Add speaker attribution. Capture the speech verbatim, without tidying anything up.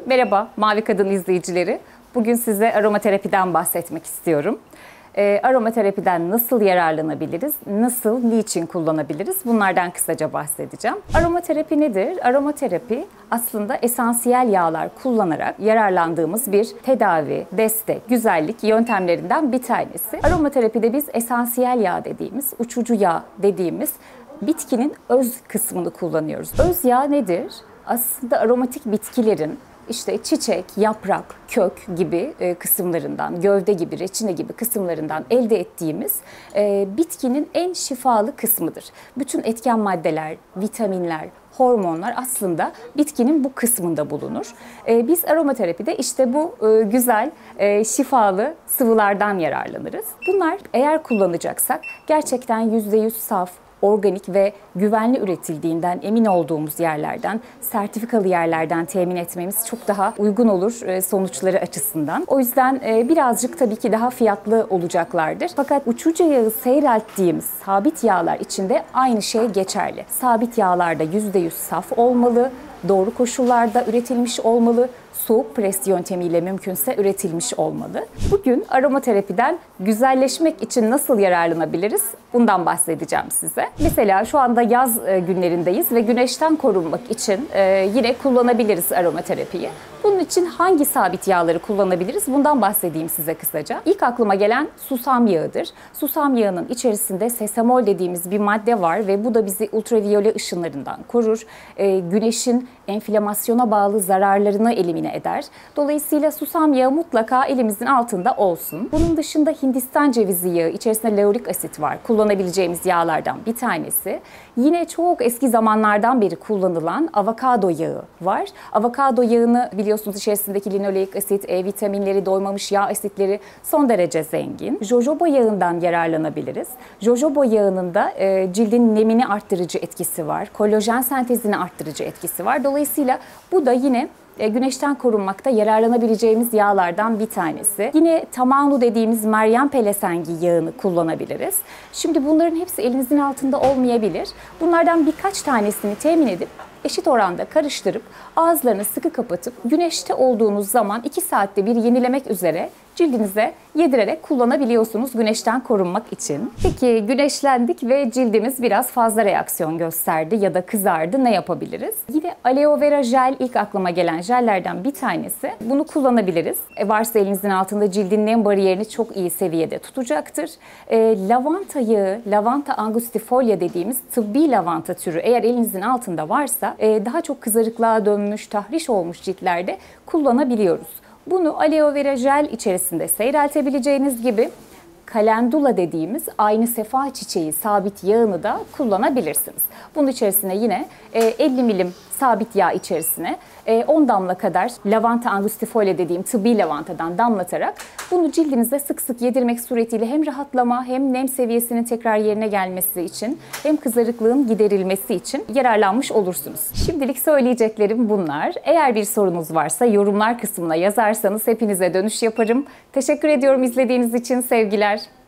Speaker 1: Merhaba Mavi Kadın izleyicileri. Bugün size aromaterapiden bahsetmek istiyorum. E, aromaterapiden nasıl yararlanabiliriz, nasıl, niçin kullanabiliriz? Bunlardan kısaca bahsedeceğim. Aromaterapi nedir? Aromaterapi aslında esansiyel yağlar kullanarak yararlandığımız bir tedavi, destek, güzellik yöntemlerinden bir tanesi. Aromaterapide biz esansiyel yağ dediğimiz, uçucu yağ dediğimiz bitkinin öz kısmını kullanıyoruz. Öz yağ nedir? Aslında aromatik bitkilerin İşte çiçek, yaprak, kök gibi kısımlarından, gövde gibi, reçine gibi kısımlarından elde ettiğimiz bitkinin en şifalı kısmıdır. Bütün etken maddeler, vitaminler, hormonlar aslında bitkinin bu kısmında bulunur. Biz aromaterapide işte bu güzel, şifalı sıvılardan yararlanırız. Bunlar eğer kullanacaksak gerçekten yüzde yüz saf, organik ve güvenli üretildiğinden emin olduğumuz yerlerden, sertifikalı yerlerden temin etmemiz çok daha uygun olur sonuçları açısından. O yüzden birazcık tabii ki daha fiyatlı olacaklardır. Fakat uçucu yağı seyrelttiğimiz sabit yağlar için de aynı şey geçerli. Sabit yağlarda yüzde yüz saf olmalı, doğru koşullarda üretilmiş olmalı, soğuk pres yöntemiyle mümkünse üretilmiş olmalı. Bugün aromaterapiden güzelleşmek için nasıl yararlanabiliriz? Bundan bahsedeceğim size. Mesela şu anda yaz günlerindeyiz ve güneşten korunmak için yine kullanabiliriz aromaterapiyi. Bunun için hangi sabit yağları kullanabiliriz? Bundan bahsedeyim size kısaca. İlk aklıma gelen susam yağıdır. Susam yağının içerisinde sesamol dediğimiz bir madde var ve bu da bizi ultraviyole ışınlarından korur. Güneşin enflamasyona bağlı zararlarını elimine eder. Dolayısıyla susam yağı mutlaka elimizin altında olsun. Bunun dışında Hindistan cevizi yağı, içerisinde laurik asit var. Kullanabileceğimiz yağlardan bir tanesi. Yine çok eski zamanlardan beri kullanılan avokado yağı var. Avokado yağını biliyorsunuz içerisindeki linoleik asit, E vitaminleri, doymamış yağ asitleri son derece zengin. Jojoba yağından yararlanabiliriz. Jojoba yağının da e, cildin nemini arttırıcı etkisi var. Kolajen sentezini arttırıcı etkisi var. Dolayısıyla bu da yine güneşten korunmakta yararlanabileceğimiz yağlardan bir tanesi. Yine tamanu dediğimiz Meryem pelesengi yağını kullanabiliriz. Şimdi bunların hepsi elinizin altında olmayabilir. Bunlardan birkaç tanesini temin edip eşit oranda karıştırıp ağızlarını sıkı kapatıp güneşte olduğunuz zaman iki saatte bir yenilemek üzere cildinize yedirerek kullanabiliyorsunuz güneşten korunmak için. Peki güneşlendik ve cildimiz biraz fazla reaksiyon gösterdi ya da kızardı, ne yapabiliriz? Yine aloe vera jel ilk aklıma gelen jellerden bir tanesi. Bunu kullanabiliriz. E varsa elinizin altında cildin nem bariyerini çok iyi seviyede tutacaktır. E, lavanta yağı, lavanta angustifolia dediğimiz tıbbi lavanta türü eğer elinizin altında varsa e, daha çok kızarıklığa dönmüş, tahriş olmuş ciltlerde kullanabiliyoruz. Bunu aloe vera jel içerisinde seyreltebileceğiniz gibi kalendula dediğimiz aynı sefa çiçeği sabit yağını da kullanabilirsiniz. Bunun içerisine yine elli milim sabit yağ içerisine on damla kadar lavanta angustifolia dediğim tıbbi lavantadan damlatarak bunu cildinize sık sık yedirmek suretiyle hem rahatlama hem nem seviyesinin tekrar yerine gelmesi için hem kızarıklığın giderilmesi için yararlanmış olursunuz. Şimdilik söyleyeceklerim bunlar. Eğer bir sorunuz varsa yorumlar kısmına yazarsanız hepinize dönüş yaparım. Teşekkür ediyorum izlediğiniz için. Sevgiler.